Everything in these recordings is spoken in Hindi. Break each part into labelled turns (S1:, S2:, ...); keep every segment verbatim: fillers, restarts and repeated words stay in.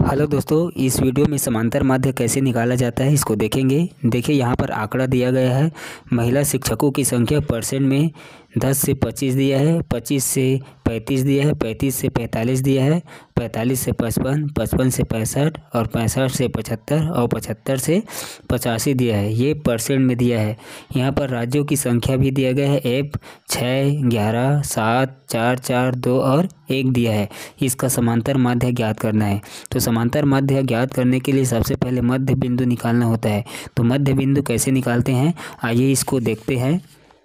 S1: हेलो दोस्तों, इस वीडियो में समांतर माध्य कैसे निकाला जाता है इसको देखेंगे। देखिए यहाँ पर आंकड़ा दिया गया है। महिला शिक्षकों की संख्या परसेंट में दस से पच्चीस दिया है, पच्चीस से पैंतीस दिया है, पैंतीस से पैंतालीस दिया है, पैंतालीस से पचपन, पचपन से पैंसठ और पैंसठ से पचहत्तर और पचहत्तर से पचासी दिया है। ये परसेंट में दिया है। यहाँ पर राज्यों की संख्या भी दिया गया है। एफ छः, ग्यारह, सात, चार, चार, दो और एक दिया है। इसका समांतर माध्य ज्ञात करना है। तो समांतर माध्य ज्ञात करने के लिए सबसे पहले मध्य बिंदु निकालना होता है। तो मध्य बिंदु कैसे निकालते हैं, आइए इसको देखते हैं।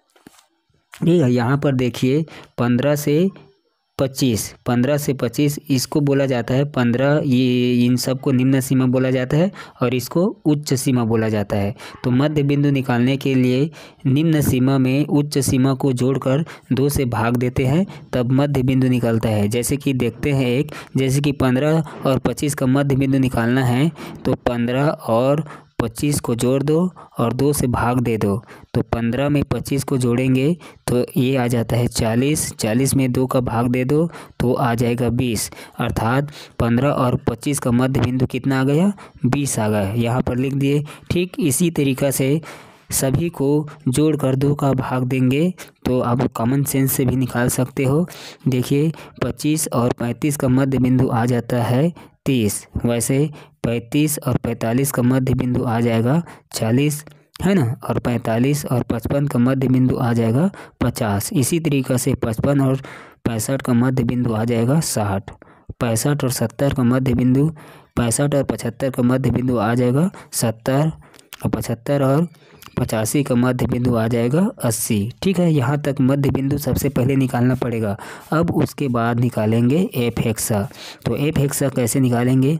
S1: ठीक है, यहाँ पर देखिए पंद्रह से पच्चीस, पंद्रह से पच्चीस इसको बोला जाता है पंद्रह, ये इन सब को निम्न सीमा बोला जाता है और इसको उच्च सीमा बोला जाता है। तो मध्य बिंदु निकालने के लिए निम्न सीमा में उच्च सीमा को जोड़कर दो से भाग देते हैं, तब मध्य बिंदु निकलता है। जैसे कि देखते हैं एक, जैसे कि पंद्रह और पच्चीस का मध्य बिंदु निकालना है तो पंद्रह और पच्चीस को जोड़ दो और दो से भाग दे दो। तो पंद्रह में पच्चीस को जोड़ेंगे तो ये आ जाता है चालीस, चालीस में दो का भाग दे दो तो आ जाएगा बीस। अर्थात पंद्रह और पच्चीस का मध्य बिंदु कितना आ गया, बीस आ गया। यहाँ पर लिख दिए। ठीक इसी तरीक़ा से सभी को जोड़कर दो का भाग देंगे तो आप कॉमन सेंस से भी निकाल सकते हो। देखिए पच्चीस और पैंतीस का मध्य बिंदु आ जाता है तीस, वैसे पैंतीस और पैंतालीस का मध्य बिंदु आ जाएगा चालीस, है ना, और पैंतालीस और पचपन का मध्य बिंदु आ जाएगा पचास। इसी तरीक़े से पचपन और पैंसठ का मध्य बिंदु आ जाएगा साठ, पैंसठ और सत्तर का मध्य बिंदु, पैंसठ और पचहत्तर का मध्य बिंदु आ जाएगा सत्तर, और पचहत्तर और पचासी का मध्य बिंदु आ जाएगा अस्सी। ठीक है, यहाँ तक मध्य बिंदु सबसे पहले निकालना पड़ेगा। अब उसके बाद निकालेंगे एफ हेक्सा। तो एफ हेक्सा कैसे निकालेंगे,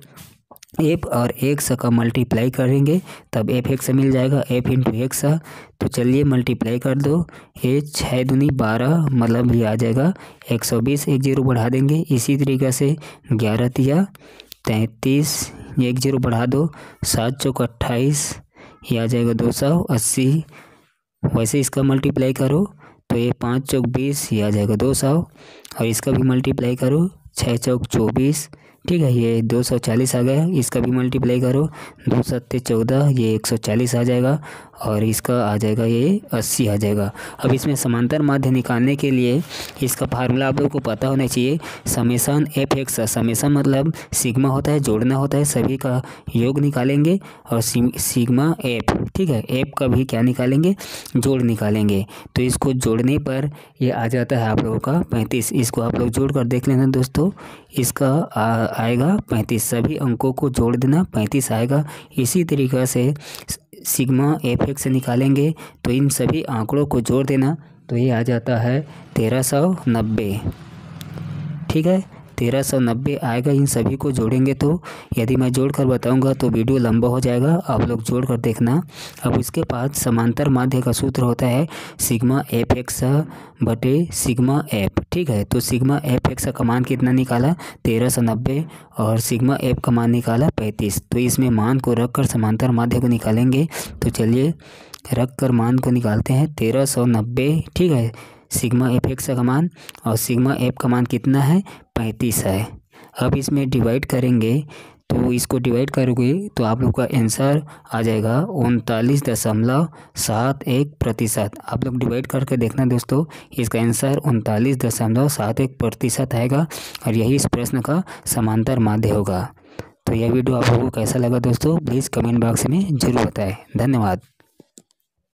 S1: एफ और एक्स का मल्टीप्लाई करेंगे तब एफ हेक्सा मिल जाएगा। एफ इंटू हेक्सा, तो चलिए मल्टीप्लाई कर दो। ये छः दूनी बारह, मतलब ये आ जाएगा एक सौ बीस। एक जीरो बढ़ा देंगे। इसी तरीक़े से ग्यारह तिया तैंतीस, एक जीरो बढ़ा दो, सात चौक अट्ठाईस, ये आ जाएगा दो सौ अस्सी। वैसे इसका मल्टीप्लाई करो तो ये पाँच चौक बीस, ये आ जाएगा दो सौ, और इसका भी मल्टीप्लाई करो, छः चौक चौबीस। ठीक है, ये दो सौ चालीस आ गया। इसका भी मल्टीप्लाई करो, दो सत्ते चौदह, ये एक सौ चालीस आ जाएगा, और इसका आ जाएगा ये अस्सी आ जाएगा। अब इसमें समांतर माध्य निकालने के लिए इसका फार्मूला आप लोगों को पता होना चाहिए। समेसन एफ एक्स, समेसन मतलब सिग्मा होता है, जोड़ना होता है, सभी का योग निकालेंगे, और सिग्मा एफ, ठीक है, एफ का भी क्या निकालेंगे, जोड़ निकालेंगे। तो इसको जोड़ने पर ये आ जाता है आप लोगों का पैंतीस। इसको आप लोग जोड़ कर देख लेना दोस्तों, इसका आ, आएगा पैंतीस। सभी अंकों को जोड़ देना, पैंतीस आएगा। इसी तरीक़े से सिग्मा एफ एक्स से निकालेंगे तो इन सभी आंकड़ों को जोड़ देना, तो ये आ जाता है तेरह सौ नब्बे। ठीक है, तेरह सौ नब्बे आएगा। इन सभी को जोड़ेंगे तो, यदि मैं जोड़कर बताऊंगा तो वीडियो लंबा हो जाएगा, आप लोग जोड़कर देखना। अब इसके बाद समांतर माध्य का सूत्र होता है सिग्मा एफ एक्स बटे सिग्मा एफ। ठीक है, तो सिग्मा एफ एक्स का मान कितना निकाला, तेरह सौ नब्बे, और सिग्मा एफ का मान निकाला पैंतीस। तो इसमें मान को रख कर समांतर माध्य को निकालेंगे। तो चलिए रख कर मान को निकालते हैं, तेरह सौ नब्बे। ठीक है, सिग्मा एफ एक्स का मान, और सिग्मा एफ का मान कितना है, पैंतीस है। अब इसमें डिवाइड करेंगे, तो इसको डिवाइड करोगे तो आप लोग का आंसर आ जाएगा उनतालीस दशमलव सात एक प्रतिशत। आप लोग डिवाइड करके देखना दोस्तों, इसका आंसर उनतालीस दशमलव सात एक प्रतिशत आएगा, और यही इस प्रश्न का समांतर माध्य होगा। तो यह वीडियो आप लोगों को कैसा लगा दोस्तों, प्लीज़ कमेंट बॉक्स में ज़रूर बताएं। धन्यवाद।